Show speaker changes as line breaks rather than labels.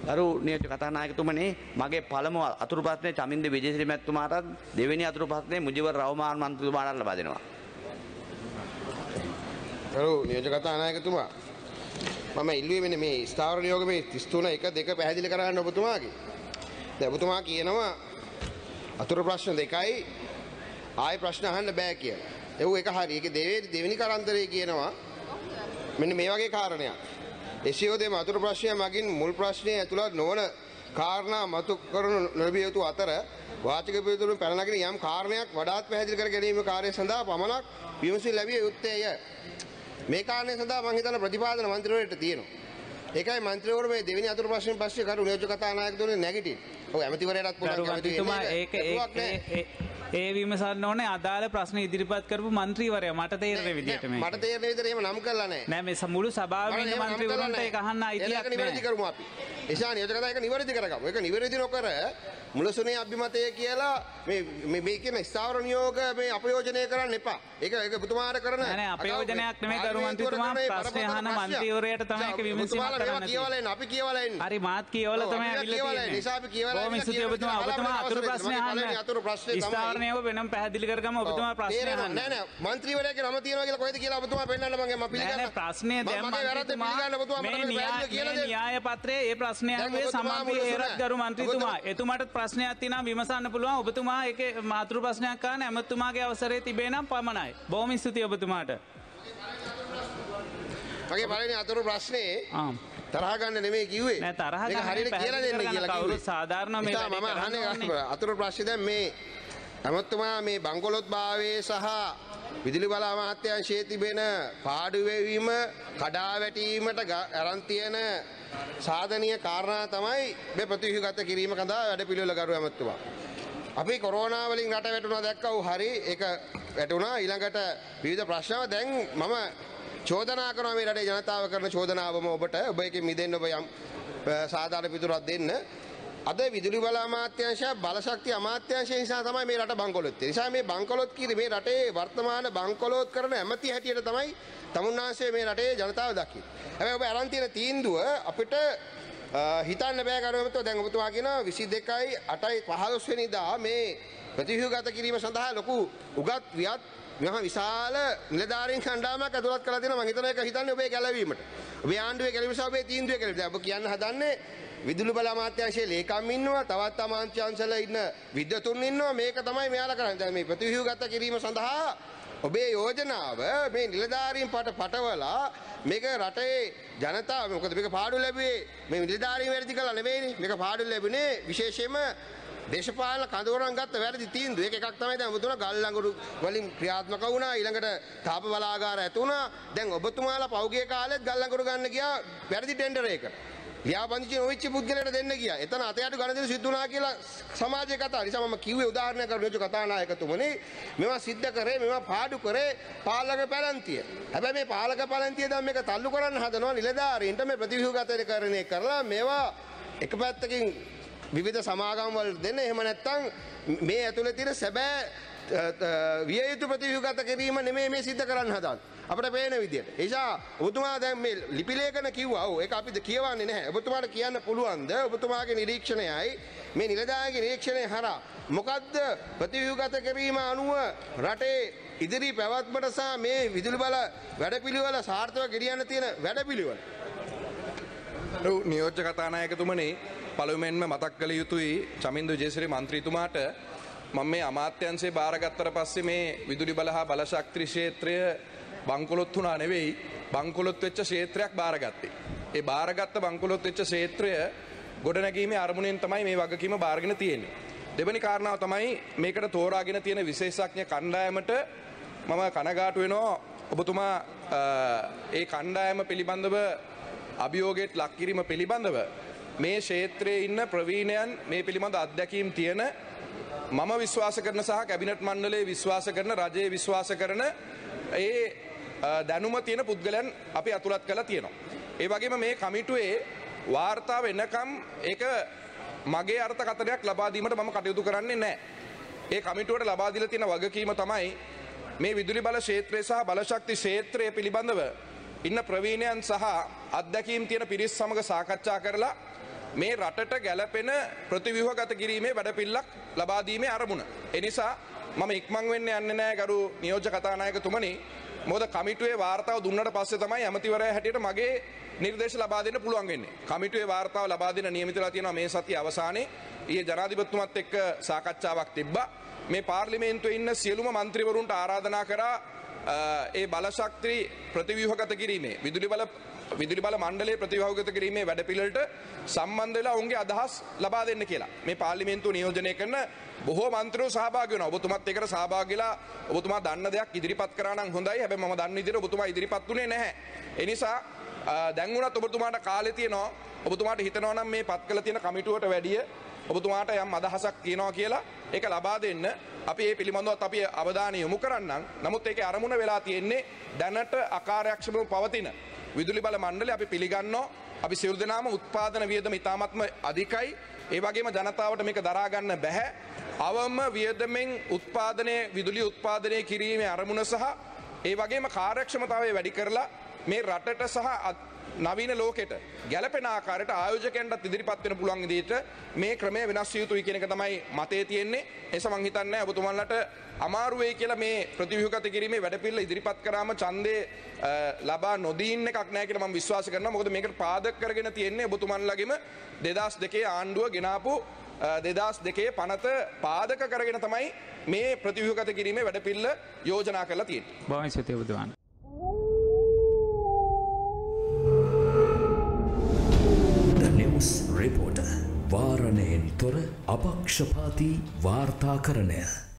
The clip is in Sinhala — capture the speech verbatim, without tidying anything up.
ගරු නියෝජ්‍ය කතානායකතුමනි මගේ පළමු අතුරු ප්‍රශ්නේ චමින්ද විජේසිරි මැතිතුමාටත් දෙවෙනි අතුරු ප්‍රශ්නේ මුජිබර් රහමාන් මන්ත්‍රීතුමාටත් ලබා දෙනවා.
ගරු නියෝජ්‍ය කතානායකතුමා මම ඉල්ලුවේ මෙන්න මේ ස්ථාවර නියෝග මේ තිස් තුන එක දෙක පැහැදිලි කරගන්න ඔබතුමාගේ. දැන් ඔබතුමා කියනවා අතුරු ප්‍රශ්න දෙකයි ආයෙ ප්‍රශ්න අහන්න බෑ කියලා. ඒව එක හරි. ඒකේ දෙවෙනි දෙවෙනි කරන්තරේ කියනවා මෙන්න මේ වගේ කාරණයක්. එසියෝ දෙම අතුරු ප්‍රශ්නය මගින් මුල් ප්‍රශ්නයේ ඇතුළත් නොවන කාරණා මතු කරනු ලැබිය යුතු අතර වාචික පිළිතුරු පැන නගින යම් කාරණයක් වඩාත් පැහැදිලි කර ගැනීම කාර්යය සඳහා පමණක් විමසී ලැබිය යුත්තේය. මේ කාරණය සඳහා මම හිතන ප්‍රතිපාදන මන්ත්‍රීවරයාට තියෙනවා. ඒකයි මන්ත්‍රීවරු මේ දෙවෙනි අතුරු ප්‍රශ්න පස්සේ කරු නියෝජ්‍ය කතානායකතුමනි නැගිටින්. ඔව් ඇමතිවරයාටත් පුළුවන් කැමති
ඒ විමසන්න ඕනේ අදාළ ප්‍රශ්න ඉදිරිපත් කරපු මන්ත්‍රීවරයා මට තේරෙන විදිහට මේ
මට තේරෙන විදිහට එහෙම නම් කරලා නැහැ
නෑ මේ මුළු සභාවේ ඉන්න මන්ත්‍රීවරුන්ට ඒක අහන්න අයිතියක්
නැහැ. ඒක නිවැරදි කරමු අපි. එසා නියෝජ්‍ය කතායක නිවැරදි කරගමු. ඒක නිවැරදි නොකර මුලසුනේ අභිමතය කියලා මේ මේ මේ කියන ස්ථාවර නියෝග මේ අපයෝජනය කරන්න එපා. ඒක ඒක ඔබතුමාට කරන
නෑ නෑ අපයෝජනයක් නෙමෙයි කරු මන්ත්‍රීතුමා ප්‍රශ්න අහන මන්ත්‍රීවරයාට තමයි ඒක විමසීමක් කරන්න
කියවලා එන්න අපි කියවලා එන්න.
හරි මාත් කියවලා තමයි අවිල්ල තියෙන්නේ.
නිසා අපි කියවලා
බොහොම ස්තුතියි ඔබතුමා ඔබතුමා අතුරු ප්‍රශ්න අහන්න. ස්ථාවර නියෝග වෙනම පැහැදිලි කරගම ඔබතුමා ප්‍රශ්න අහන්න.
නෑ නෑ මන්ත්‍රීවරයාගේ නම තියෙනවා කියලා කොහෙද කියලා ඔබතුමා පෙන්නන්න මම මම පිළිගන්නවා.
නෑ නෑ ප්‍රශ්නේ දැන් මන්ත්‍රීතුමා මේ න්‍යාය පත්‍රයේ ඒ ප්‍රශ්නේ අනුව සමාපී හේරත් ගරු මන්ත්‍රීතුමා එතුමාට ප්‍රශ්නයක් තියෙනවා විමසන්න පුළුවන්. ඔබතුමා ඒකේ මාතෘ ප්‍රශ්නයක් අහන්න ඇමතුමාගේ අවසරය තිබේ නම් පමණයි. බොහොම ස්තුතියි ඔබතුමාට.
මගේ පළවෙනි අතුරු ප්‍රශ්නේ තරහ ගන්න නෙමෙයි කිව්වේ.
නෑ තරහ
ගන්න. මේක හරියට කියලා දෙන්න කියලා කිව්වේ.
සාධාරණ මේ
මම අහන්නේ අතුරු ප්‍රශ්නේ දැන් මේ ඇමතුමා මේ බංකොලොත් භාවයේ සහ විදුලි බල අමාත්‍යාංශයේ තිබෙන පාඩු වේවීම කඩා වැටීමට අරන් තියෙන සාධනීය කාරණා තමයි මේ ප්‍රතිව්‍යුහගත කිරීම කඳා වැඩ පිළිවෙල කරු ඇමතුමා. අපි කොරෝනා වලින් රට වැටුණා දැක්කව හරි ඒක වැටුණා. ඊළඟට විවිධ ප්‍රශ්න දැන් මම චෝදනා කරනවා මේ රටේ ජනතාව කරන චෝදනාවම ඔබට ඔබ එකෙන් මිදෙන්න ඔබ යම් සාධාරණ පිටුරක් දෙන්න. අද විදුලි බල අමාත්‍යාංශය බලශක්ති අමාත්‍යාංශය නිසා තමයි මේ රට බංකොලොත් වෙන්නේ. නිසා මේ බංකොලොත් කීරි මේ රටේ වර්තමාන බංකොලොත් කරන ඇමති හැටියට තමයි තමුන්නාංශය මේ රටේ ජනතාව දකින්නේ. හැබැයි ඔබ අරන් තියෙන තීන්දුව අපිට හිතන්න බෑ කරුවමතෝ. දැන් ඔබතුමා කියනවා විසි දෙකයි අටයි පහළොස් වෙනිදා මේ ප්‍රතිව්‍යුහගත කිරීම සඳහා ලොකු උගත් වියත් මහ විශාල නිලධාරීන් කණ්ඩායමක් ඇතුළත් කරලා තියෙනවා. මම හිතන එක හිතන්නේ ඔබේ ගැලවීමට. ඔබේ ආණ්ඩුවේ ගැලවීම සහ ඔබේ තීන්දුවේ ගැලවීම. දැන් ඔබ කියන්න හදන්නේ විදුලි බල අමාත්‍යාංශයේ ලේකම් ඉන්නවා, තවත් අමාත්‍යාංශවල ඉන්න විද්වතුන් ඉන්නවා. මේක තමයි මෙයාලා කරන්නේ. දැන් මේ ප්‍රතිව්‍යුහගත කිරීම සඳහා ඔබේ යෝජනාව මේ නිලධාරීන් පට පටවලා මේක රටේ ජනතාව මොකද මේක පාඩු ලැබුවේ මේ නිලධාරීන් වැඩි කළා නෙමෙයිනේ. මේක පාඩු ලැබුණේ විශේෂයෙන්ම දේශපාලන කඳවුරන් ගත්ත වැරදි තීන්දුව. ඒක එකක් තමයි දැන් ඔබතුමා ගල් ලඟුරු වලින් ක්‍රියාත්මක වුණා. ඊළඟට තාප බලාගාර ඇති වුණා. දැන් ඔබතුමාලා පෞගිය කාලෙත් ගල් ලඟුරු ගන්න ගියා වැරදි ටෙන්ඩර් එක. ලියාපදිංචි නොවිච්ච පුද්ගලයාට දෙන්න ගියා. එතන අතයට ගණදෙන සිද්ධ වුණා කියලා සමාජයේ කතා. නිසා මම කිව්වේ උදාහරණයක් කරු නියෝජ්‍ය කතානායකතුමනි මේවා සිද්ධ කරේ මේවා පාඩු කරේ පාලක පැලැන්තිය. හැබැයි මේ පාලක පැලැන්තිය දැන් මේක තල්ලු කරන්න හදනවා නිලධාරීන්ට මේ ප්‍රතිව්‍යුහගතකරණය කරලා මේවා එක පැත්තකින් විවිධ සමාගම් වල දෙන්න. එහෙම නැත්නම් මේ ඇතුලේ තියෙන සැබෑ විය යුතු ප්‍රතිව්‍යුහගත කිරීම නෙමෙයි මේ සිද්ධ කරන්න හදන්නේ. අපිට පේන විදියට. ඒ නිසා ඔබතුමා දැන් මේ ලිපි ලේඛන කිව්වා. ඔව් ඒක අපිට කියවන්නේ නැහැ. ඔබතුමාට කියන්න පුළුවන්ද ඔබතුමාගේ නිරීක්ෂණයයි මේ නිලධාරිගේ නිරීක්ෂණය හරහා මොකද්ද ප්‍රතිව්‍යුහගත කිරීම අනුව රටේ ඉදිරි පැවැත්මට සහ මේ විදුලි බල වැඩපිළිවෙල සාර්ථකව ගෙනියන්න තියෙන වැඩපිළිවෙල.
නියෝජ්‍ය කතානායකතුමනි පළමුවෙන්ම මතක් කළ යුතුයි චමින්ද විජේසිරි මන්ත්‍රීතුමාට මම මේ අමාත්‍යාංශේ බාරගත්තට පස්සේ මේ විදුලි බල හා බලශක්ති ක්ෂේත්‍රය බංකොලොත් වුණා නෙවෙයි බංකොලොත් වෙච්ච ක්ෂේත්‍රයක් බාරගත්තේ. ඒ බාරගත්ත බංකොලොත් වෙච්ච ක්ෂේත්‍රය ගොඩනැගීමේ අරමුණෙන් තමයි මේ වගකීම බාරගෙන තියෙන්නේ. දෙවෙනි කාරණාව තමයි මේකට තෝරාගෙන තියෙන විශේෂඥ කණ්ඩායමට මම කනගාටු වෙනවා ඔබතුමා ඒ කණ්ඩායම පිළිබඳව අභියෝගයට ලක් කිරීම පිළිබඳව මේ ක්ෂේත්‍රයේ ඉන්න ප්‍රවීණයන් මේ පිළිබඳ අත්දැකීම් තියෙන මම විශ්වාස කරන සහ කැබිනට් මණ්ඩලයේ විශ්වාස කරන රජයේ විශ්වාස කරන ඒ දැනුම තියෙන පුද්ගලයන් අපි අතුලත් කරලා තියෙනවා. ඒ වගේම මේ කමිටුවේ වාර්තා වෙනකම් ඒක මගේ අර්ථකථනයක් ලබා දීමට මම කටයුතු කරන්නේ නැහැ. ඒ කමිටුවට ලබා දීලා තියෙන වගකීම තමයි මේ විදුලි බල ක්ෂේත්‍රය සහ බලශක්ති ක්ෂේත්‍රය පිළිබඳව ඉන්න ප්‍රවීණයන් සහ අත්දැකීම් තියෙන පිරිස් සමග සාකච්ඡා කරලා මේ රටට ගැලපෙන ප්‍රතිව්‍යුහගත කිරීමේ වැඩපිළිවෙලක් ලබා දීමේ අරමුණ. ඒ නිසා මම ඉක්මන් වෙන්න යන්නේ නැහැ ගරු නියෝජ්‍ය කතානායකතුමනි. මොකද කමිටුවේ වාර්තාව දුන්නට පස්සේ තමයි ඇමතිවරයා හැටියට මගේ නිර්දේශ ලබා දෙන්න පුළුවන් වෙන්නේ. කමිටුවේ වාර්තාව ලබා දෙන්න නියමිත වෙලා තියෙනවා මේ සතිය අවසානයේ. ඊයේ ජනාධිපතිතුමත් එක්ක සාකච්ඡාවක් තිබ්බා. මේ පාර්ලිමේන්තුවේ ඉන්න සියලුම മന്ത്രിවරුන්ට ආරාධනා කරා ඒ බලශක්ති ප්‍රතිව්‍යුහගත කිරීමේ විදුලි බල විදුලි බල මණ්ඩලයේ ප්‍රතිව්‍යුහගත කිරීමේ වැඩපිළිවෙලට සම්බන්ධ වෙලා ඔවුන්ගේ අදහස් ලබා දෙන්න කියලා. මේ පාර්ලිමේන්තුව නියෝජනය කරන බොහෝ මන්ත්‍රීවරු සහභාගී වෙනවා. ඔබතුමාත් ඒකට සහභාගී වෙලා ඔබතුමා දන්න දෙයක් ඉදිරිපත් කරා නම් හොඳයි. හැබැයි මම දන්න විදිහට ඔබතුමා ඉදිරිපත් උනේ නැහැ. ඒ නිසා දැන් වුණත් ඔබතුමාට කාලේ තියෙනවා. ඔබතුමාට හිතනවා නම් මේ පත් කළ තියෙන කමිටුවට වැඩිය ඔබතුමාට යම් අදහසක් තියෙනවා කියලා ඒක ලබා දෙන්න අපි ඒ පිළිබඳවත් අපි අවධානය යොමු කරන්නම්. නමුත් ඒකේ අරමුණ වෙලා තියෙන්නේ දැනට අකාර්යක්ෂමව පවතින විදුලි බල මණ්ඩලය අපි පිළිගන්නවා. අපි සියලු දෙනාම උත්පාදන වියදම ඉතාමත්ම අධිකයි. ඒ වගේම ජනතාවට මේක දරා ගන්න බැහැ. අවම වියදමෙන් උත්පාදනයේ විදුලි උත්පාදනය කිරීමේ අරමුණ සහ ඒ වගේම කාර්යක්ෂමතාවය වැඩි කරලා මේ රටට සහ නවීන ලෝකෙට ගැලපෙන ආකාරයට ආයෝජකයන්ටත් ඉදිරිපත් වෙන්න පුළුවන් විදිහට මේ ක්‍රමය වෙනස් විය යුතුයි කියන එක තමයි මතේ තියෙන්නේ. ඒ නිසා මම හිතන්නේ ඔබතුමන්ලට අමාරු වෙයි කියලා මේ ප්‍රතිව්‍යුහගත කිරීමේ වැඩපිළිවෙල ඉදිරිපත් කරාම ඡන්දේ ලබා නොදීන්න එකක් නැහැ කියලා මම විශ්වාස කරනවා. මොකද මේකට පාදක කරගෙන තියෙන්නේ ඔබතුමන්ලගෙම දෙදාස් දෙකේ ආණ්ඩුව ගෙනාපු දෙදාස් දෙකේ පනත පාදක කරගෙන තමයි මේ ප්‍රතිව්‍යුහගත කිරීමේ වැඩපිළිවෙල යෝජනා කරලා තියෙන්නේ.
බොහොම ස්තුතියි ඔබතුමාට.
රිපෝටර් වාරණයෙන් තොර අපක්ෂපාතී වාර්තාකරණය